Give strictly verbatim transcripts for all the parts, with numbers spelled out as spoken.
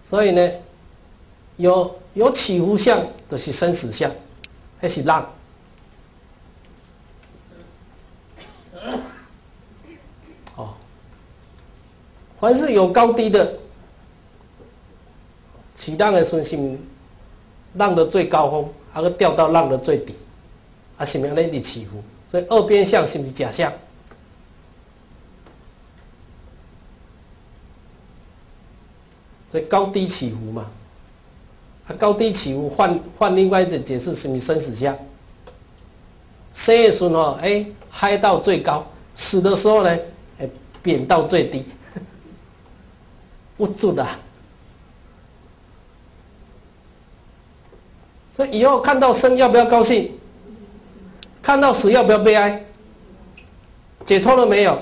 所以呢，有有起伏相，就是生死相，还是浪。哦，凡是有高低的，起浪的时候是浪的最高峰，还会掉到浪的最底，啊，是咪安尼起伏？所以二边相是不是假象？所以高低起伏嘛，啊，高低起伏换换另外一种解释，是咪生死相？生的时候哦，哎，嗨到最高；死的时候呢，哎，贬到最低，不住的。所以以后看到生要不要高兴？看到死要不要悲哀？解脱了没有？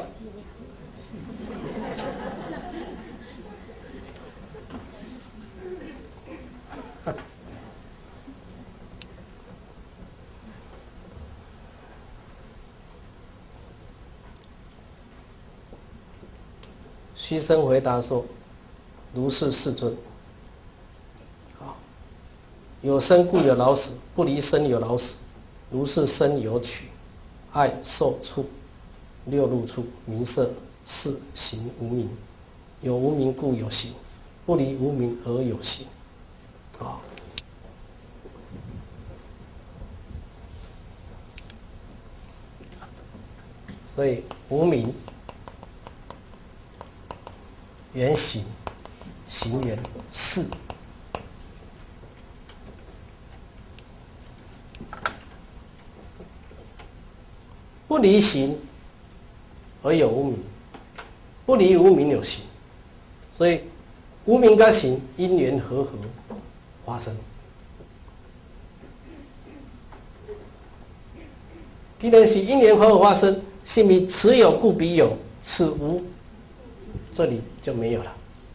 虚生回答说：“如是世尊。好，有生故有老死，不离生有老死。如是生有取、爱、受、处、六入处、名色、事、行、无明。有无明故有行，不离无明而有行。”好，所以无明缘行，行缘事。不离行而有无明，不离无明有行，所以无明跟行因缘和合发生。既然是因缘和合发生，是咪此有故彼有，此无这里就没有了。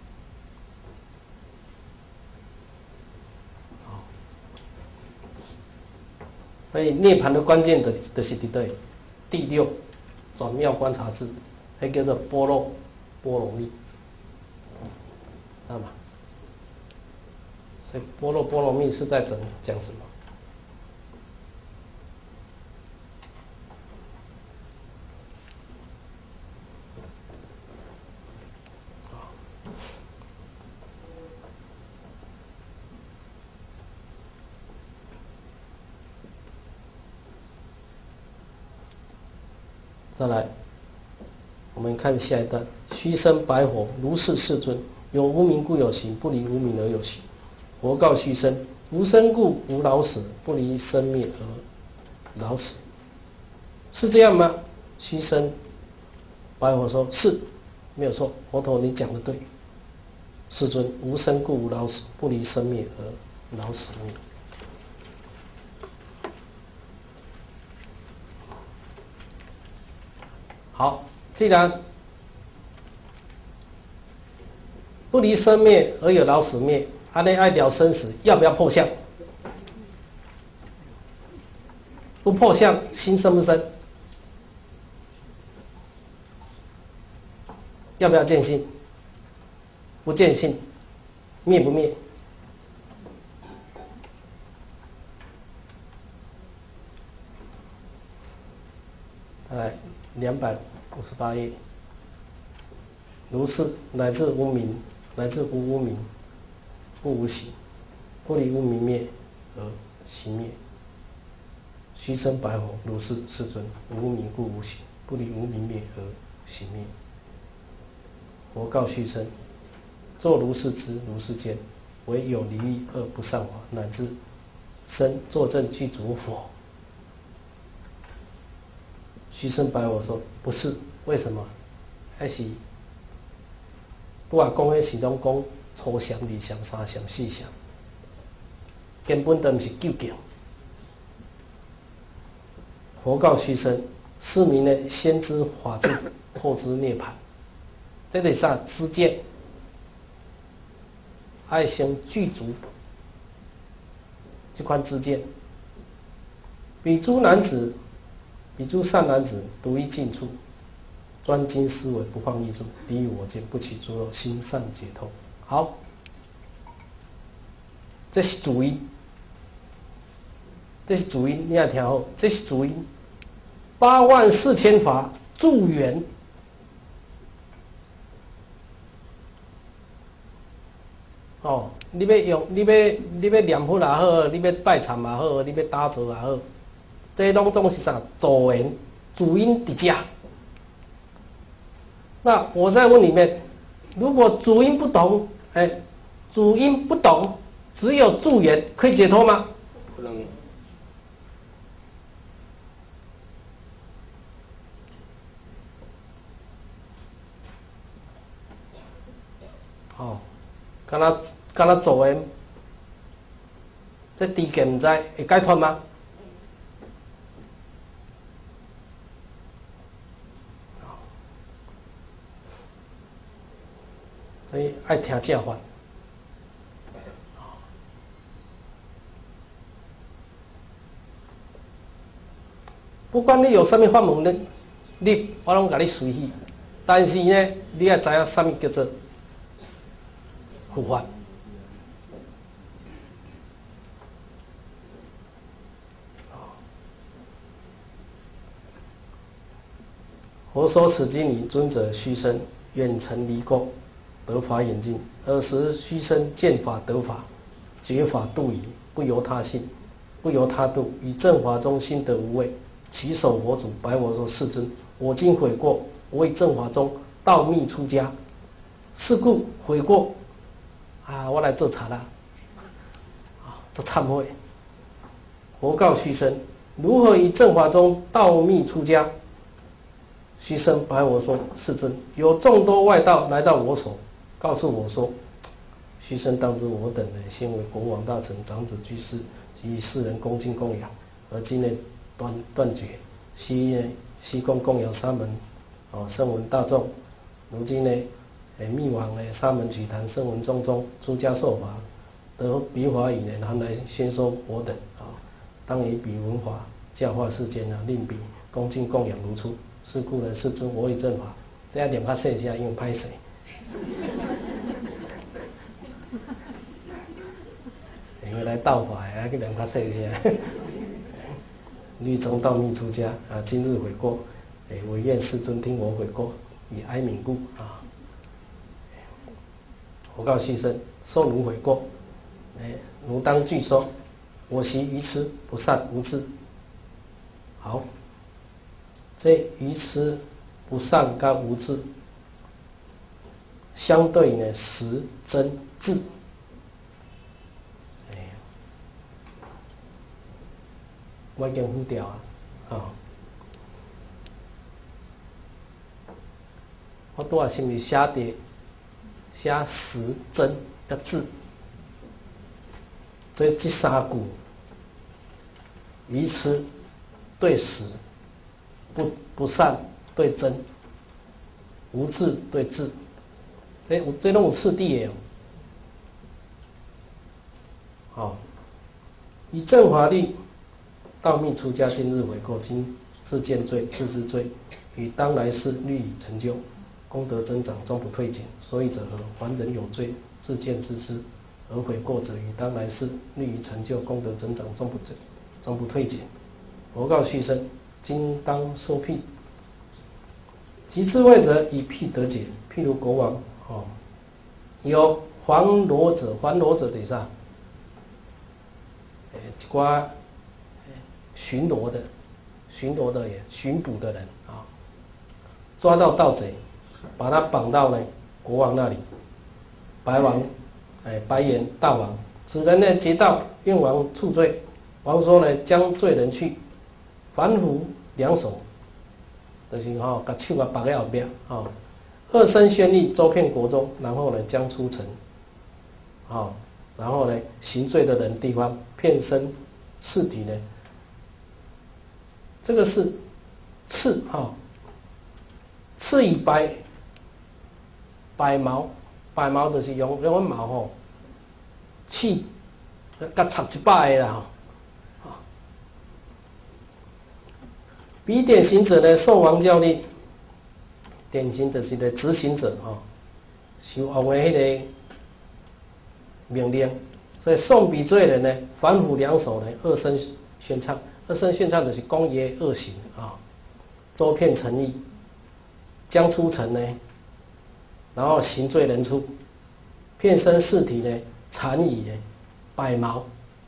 所以涅槃的关键的就是伫对第六转妙观察智，还叫做般若波罗蜜，知道吗？所以般若波罗蜜是在讲讲什么？再来，我们看下一段：虚生白佛，如是世尊。有无明故有行，不离无明而有行。佛告虚生：无生故无老死，不离生灭而老死。是这样吗？虚生白佛说：是，没有错。佛陀，你讲的对。世尊，无生故无老死，不离生灭而老死灭。好，既然不离生灭而有老死灭，阿内爱了生死，要不要破相？不破相，心生不生？要不要见性？不见性，灭不灭？再来两百五十八页，如是乃至无明，乃至无无明，不无行，不离无明灭而行灭。虚生白佛，如是世尊，无明故无行，不离无明灭而行灭。佛告虚生：作如是知，如是见，唯有离欲而不善法，乃至生作证具足佛。虚生白佛说：不是，为什么？还是不管讲的是拢讲初相、二相、三相、四相，根本都不是究竟。佛告虚生：是名呢，先知法住，后知涅槃。这个啥知见？爱先具足这款知见。比诸男子。比诸善男子，独一静处，专精思维，不放逸处，离于我见，不起诸恶，心善解脱。好， 这是主因，这是主因，你要听好，这是主因。八万四千法助缘。哦，你要用，你要你要念佛也好，你要拜忏也好，你要打坐也好，这拢总是啥助缘，主因伫家。那我在问里面，如果主因不懂，哎，主因不懂，只有助缘，可以解脱吗？ 不能。 哦，敢若敢若助缘，这地界唔知会解脱吗？所以爱听正法。不管你有什么法门呢，你我拢甲你随喜。但是呢，你要知影什么叫做佛法。佛说此经里，尊者须生远尘离垢，得法眼净。尔时须生见法得法，觉法度疑，不由他信，不由他度，于正法中心得无畏。其手佛祖白我说：“世尊，我今悔过，我为正法中道密出家，是故悔过。啊，我来做茶啦，啊，做忏悔。”佛告须生：“如何于正法中道密出家？”须生白我说：“世尊，有众多外道来到我所，告诉我说，须生当知，我等呢，先为国王大臣、长子居士及世人恭敬供养，而今呢断断绝，悉呢悉供供养沙门，哦，声闻大众。如今呢，诶，密往呢沙门曲坛声闻众中出家受法，得彼法语呢，然后来宣说我等啊，当以彼闻法教化世间啊，令彼恭敬供养如初。是故呢，世尊，我以正法，这样念较细些，因为歹势。因为来道法呀，去念较细些。律中道密出家啊，今日悔过，诶，唯愿世尊听我悔过，以哀悯故啊。我告须生，受奴悔过，诶，奴当具说，我习愚痴不善无智。好。这愚痴、不善跟无智，相对呢，实、真、智。哎，我已经糊掉啊，啊！我拄啊是毋是写的写实、真、甲智？这这三句，愚痴对实。不不善对真，无智对智，这这拢有次第的哦。好，以正法力，道密出家，今日悔过，今自见罪，自知罪，与当来世律以成就，功德增长，终不退减。所以者何？凡人有罪，自见自知，而悔过者，与当来世律以成就，功德增长，终不终不退减。佛告须生。今当说譬，及智慧者以譬得解。譬如国王哦，有黄罗者，黄罗者是啥？诶，一寡巡逻的、巡逻的也巡捕的人啊，抓到盗贼，把他绑到呢国王那里。白王，哎，白眼大王，此人呢劫道，愿王处罪。王说呢，将罪人去。反腐两手，就是吼，把手啊绑在后边，吼，二身宣力周遍国中，然后呢将出城，好，然后呢行罪的人地方遍身刺体呢，这个是刺哈，刺以白白毛，白毛就是用用毛吼，刺，甲插一摆的啦吼。彼典行者呢，受王教令，典型就是个执行者哈，受王的迄个命令， 所以送笔罪人呢，反腐两手呢，二声宣唱，二声宣唱的是公爷恶行啊，周遍诚意，将出城呢，然后行罪人出，遍身尸体呢，残以呢，百毛。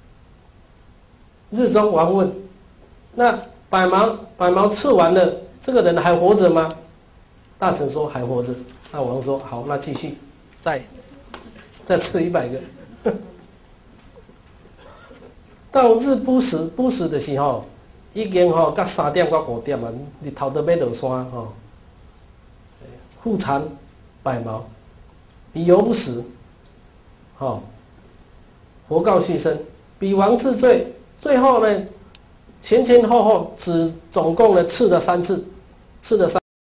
日中王问：那百毛百毛刺完了，这个人还活着吗？大臣说还活着。那王说好，那继续，再再刺一百个。到日不时不时的时候，已经吼到三点到五点啊，日头都要落山吼。复残百毛，彼犹不死，吼，佛告续生，彼王治罪，最后呢，前前后后只总共呢刺了三次，刺了三。